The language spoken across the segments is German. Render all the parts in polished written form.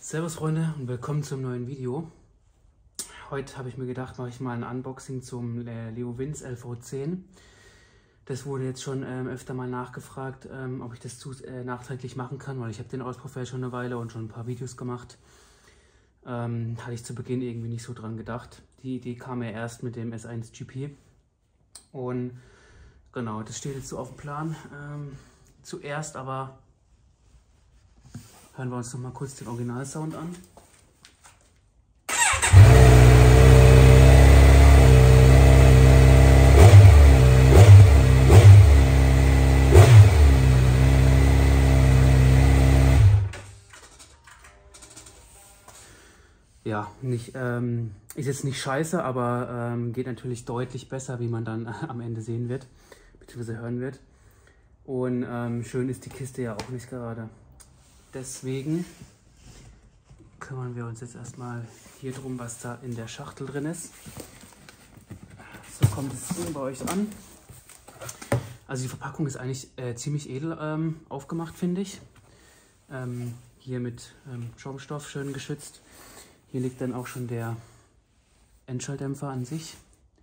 Servus Freunde und willkommen zum neuen Video. Heute habe ich mir gedacht, mache ich mal ein Unboxing zum Leowinz LV10. Das wurde jetzt schon öfter mal nachgefragt, ob ich das nachträglich machen kann, weil ich habe den Auspuff ja schon eine Weile und schon ein paar Videos gemacht. Hatte ich zu Beginn irgendwie nicht so dran gedacht. Die Idee kam ja erst mit dem S1 GP. Und genau, das steht jetzt so auf dem Plan. Zuerst aber hören wir uns noch mal kurz den Originalsound an. Ja, ist jetzt nicht scheiße, aber geht natürlich deutlich besser, wie man dann am Ende sehen wird, beziehungsweise hören wird. Und schön ist die Kiste ja auch nicht gerade. Deswegen kümmern wir uns jetzt erstmal hier drum, was da in der Schachtel drin ist. So kommt das Ding bei euch an. Also die Verpackung ist eigentlich ziemlich edel aufgemacht, finde ich. Hier mit Schaumstoff schön geschützt. Hier liegt dann auch schon der Endschalldämpfer an sich.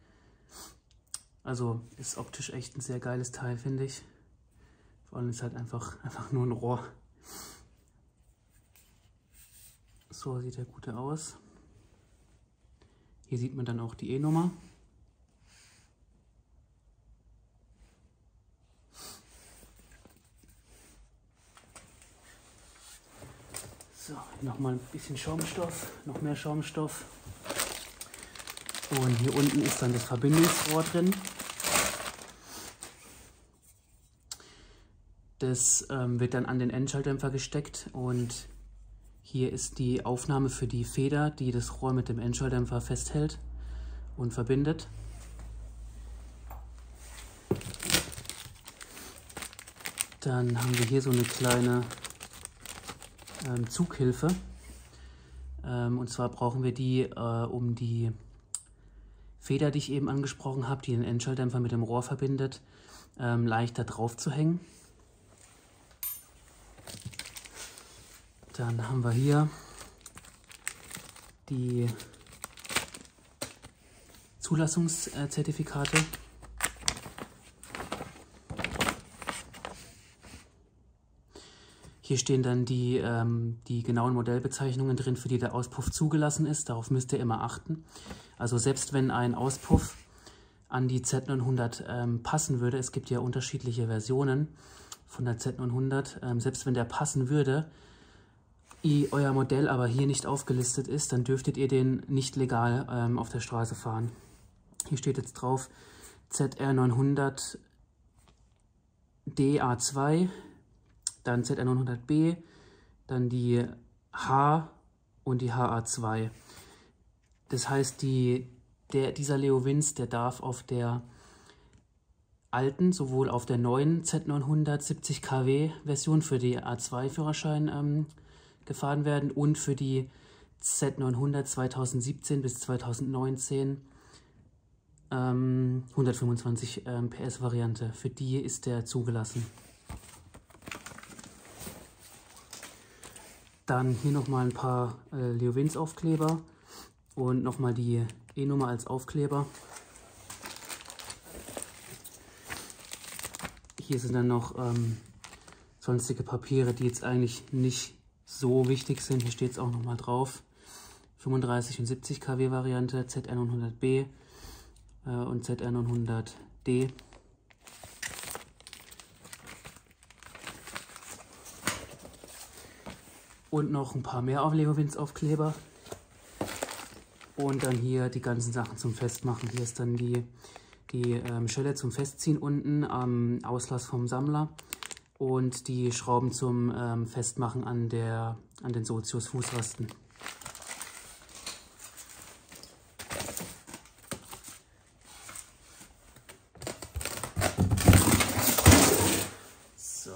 Also ist optisch echt ein sehr geiles Teil, finde ich. Vor allem ist halt einfach nur ein Rohr. So sieht der gute aus. Hier sieht man dann auch die E-Nummer. So, nochmal ein bisschen Schaumstoff, noch mehr Schaumstoff. Und hier unten ist dann das Verbindungsrohr drin. Das wird dann an den Endschalldämpfer gesteckt und hier ist die Aufnahme für die Feder, die das Rohr mit dem Endschalldämpfer festhält und verbindet. Dann haben wir hier so eine kleine Zughilfe. Und zwar brauchen wir die, um die Feder, die ich eben angesprochen habe, die den Endschalldämpfer mit dem Rohr verbindet, leichter drauf zu hängen. Dann haben wir hier die Zulassungszertifikate. Hier stehen dann die genauen Modellbezeichnungen drin, für die der Auspuff zugelassen ist. Darauf müsst ihr immer achten. Also selbst wenn ein Auspuff an die Z900 passen würde, es gibt ja unterschiedliche Versionen von der Z900, selbst wenn der passen würde, euer Modell aber hier nicht aufgelistet ist, dann dürftet ihr den nicht legal auf der Straße fahren. Hier steht jetzt drauf ZR900 DA2, dann ZR900B, dann die H und die HA2. Das heißt, dieser Leowinz, der darf auf der alten, sowohl auf der neuen Z900 70 kW Version für die A2-Führerschein gefahren werden und für die Z900 2017 bis 2019 125 PS Variante. Für die ist der zugelassen. Dann hier nochmal ein paar Leowinz Aufkleber und nochmal die E-Nummer als Aufkleber. Hier sind dann noch sonstige Papiere, die jetzt eigentlich nicht so wichtig sind. Hier steht es auch nochmal drauf. 35 und 70 kW Variante, ZR900B und ZR900D. Und noch ein paar mehr Leowinz Aufkleber. Und dann hier die ganzen Sachen zum Festmachen. Hier ist dann die Schelle zum Festziehen unten am Auslass vom Sammler. Und die Schrauben zum Festmachen an den Sozius Fußrasten. So.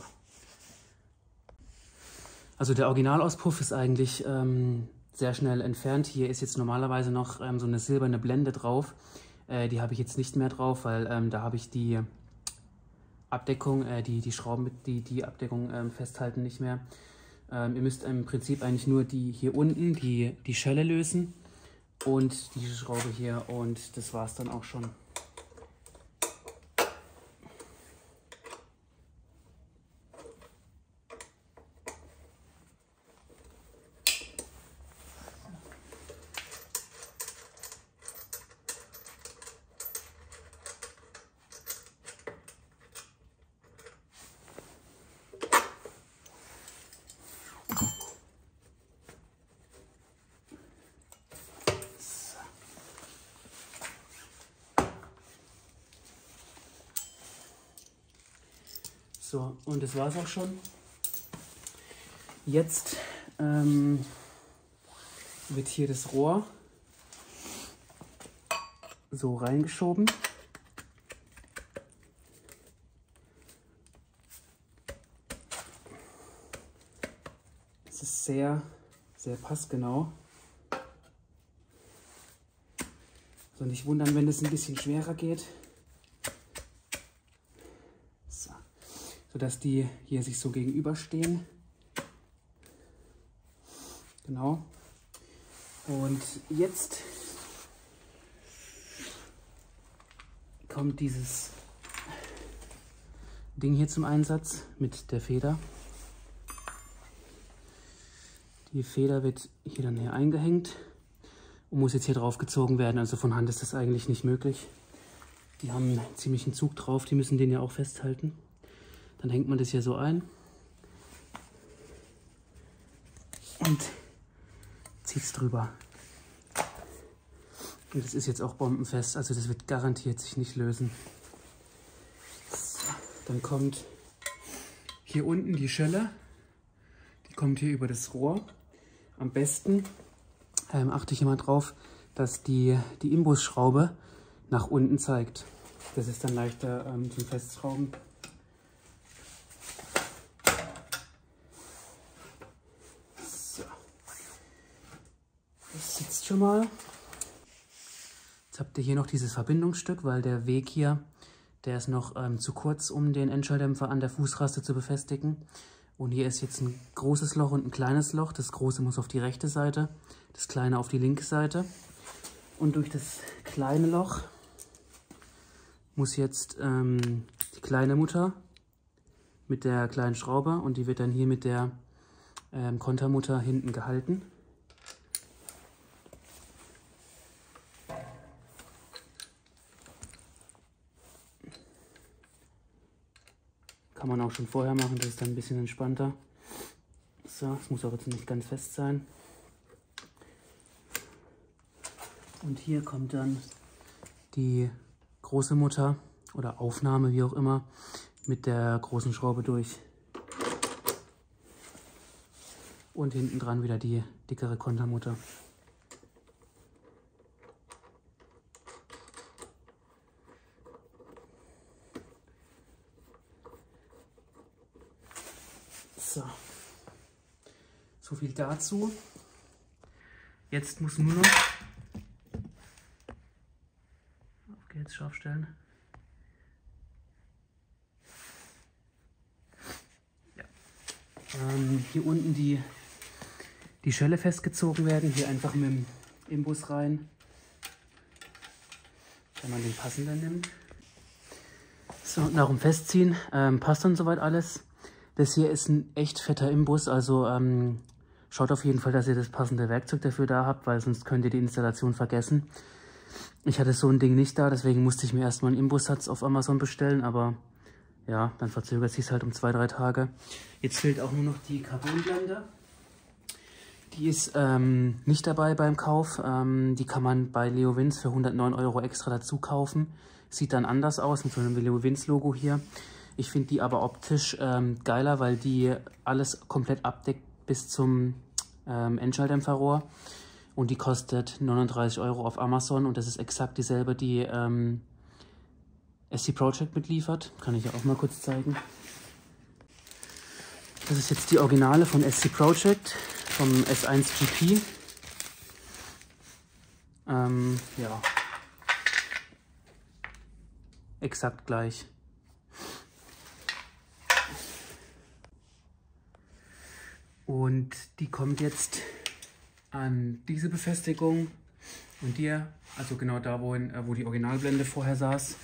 Also der Originalauspuff ist eigentlich sehr schnell entfernt. Hier ist jetzt normalerweise noch so eine silberne Blende drauf. Die habe ich jetzt nicht mehr drauf, weil da habe ich die Abdeckung, die Schrauben, die Abdeckung festhalten, nicht mehr. Ihr müsst im Prinzip eigentlich nur die hier unten, die Schelle lösen und diese Schraube hier und das war es dann auch schon. So, und das war es auch schon. Jetzt wird hier das Rohr so reingeschoben. Es ist sehr, sehr passgenau. Also nicht wundern, wenn es ein bisschen schwerer geht. Sodass die hier sich so gegenüberstehen. Genau. Und jetzt kommt dieses Ding hier zum Einsatz mit der Feder. Die Feder wird hier dann hier eingehängt und muss jetzt hier drauf gezogen werden. Also von Hand ist das eigentlich nicht möglich. Die haben einen ziemlichen Zug drauf, die müssen den ja auch festhalten. Dann hängt man das hier so ein und zieht es drüber. Und das ist jetzt auch bombenfest, also das wird garantiert sich nicht lösen. So, dann kommt hier unten die Schelle, die kommt hier über das Rohr. Am besten achte ich immer drauf, dass die Imbusschraube nach unten zeigt. Das ist dann leichter zum Festschrauben. Das sitzt schon mal. Jetzt habt ihr hier noch dieses Verbindungsstück, weil der Weg hier, der ist noch zu kurz, um den Endschalldämpfer an der Fußraste zu befestigen. Und hier ist jetzt ein großes Loch und ein kleines Loch. Das große muss auf die rechte Seite, das kleine auf die linke Seite. Und durch das kleine Loch muss jetzt die kleine Mutter mit der kleinen Schraube und die wird dann hier mit der Kontermutter hinten gehalten. Kann man auch schon vorher machen, das ist dann ein bisschen entspannter. So, es muss auch jetzt nicht ganz fest sein. Und hier kommt dann die große Mutter oder Aufnahme, wie auch immer, mit der großen Schraube durch. Und hinten dran wieder die dickere Kontermutter. So viel dazu. Jetzt muss nur noch auf geht's, scharf stellen. Ja. Hier unten die Schelle festgezogen werden. Hier einfach mit dem Imbus rein, wenn man den passenden nimmt. So, nach dem Festziehen passt dann soweit alles. Das hier ist ein echt fetter Imbus, also schaut auf jeden Fall, dass ihr das passende Werkzeug dafür da habt, weil sonst könnt ihr die Installation vergessen. Ich hatte so ein Ding nicht da, deswegen musste ich mir erstmal einen Imbussatz auf Amazon bestellen, aber ja, dann verzögert sich es halt um 2-3 Tage. Jetzt fehlt auch nur noch die Carbonblende. Die ist nicht dabei beim Kauf. Die kann man bei Leowins für 109 € extra dazu kaufen. Sieht dann anders aus mit so einem Leowins Logo hier. Ich finde die aber optisch geiler, weil die alles komplett abdeckt bis zum Endschalldämpferrohr. Und die kostet 39 € auf Amazon und das ist exakt dieselbe, die SC Project mitliefert. Kann ich ja auch mal kurz zeigen. Das ist jetzt die Originale von SC Project, vom S1 GP. Ja, exakt gleich. Und die kommt jetzt an diese Befestigung und hier, also genau da, wo die Originalblende vorher saß.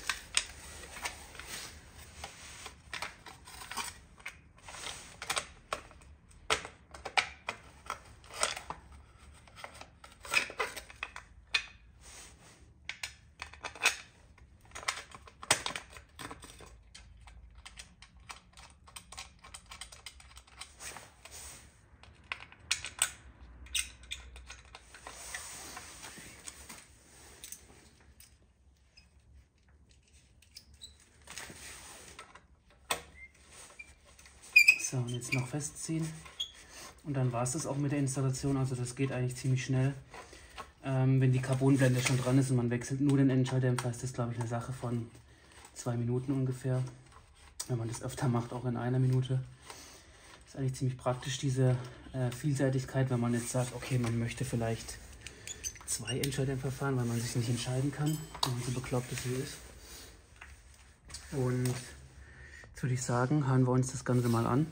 So, und jetzt noch festziehen. Und dann war es das auch mit der Installation. Also das geht eigentlich ziemlich schnell. Wenn die Carbonblende schon dran ist und man wechselt nur den Endschalldämpfer, ist das, glaube ich, eine Sache von 2 Minuten ungefähr. Wenn man das öfter macht, auch in 1 Minute. Ist eigentlich ziemlich praktisch, diese Vielseitigkeit, wenn man jetzt sagt, okay, man möchte vielleicht 2 Endschalldämpfer fahren, weil man sich nicht entscheiden kann, wenn man so bekloppt ist, wie ist. Und jetzt würde ich sagen, hören wir uns das Ganze mal an.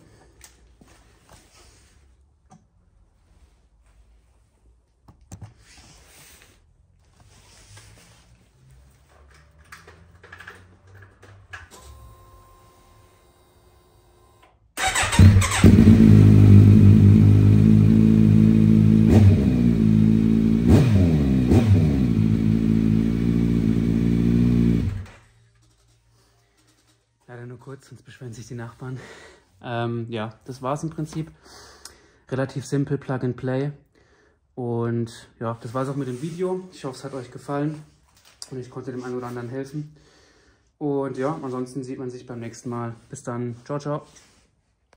Leider nur kurz, sonst beschweren sich die Nachbarn. Ja, das war es im Prinzip. Relativ simpel, Plug and Play. Und ja, das war es auch mit dem Video. Ich hoffe, es hat euch gefallen und ich konnte dem einen oder anderen helfen. Und ja, ansonsten sieht man sich beim nächsten Mal. Bis dann. Ciao, ciao.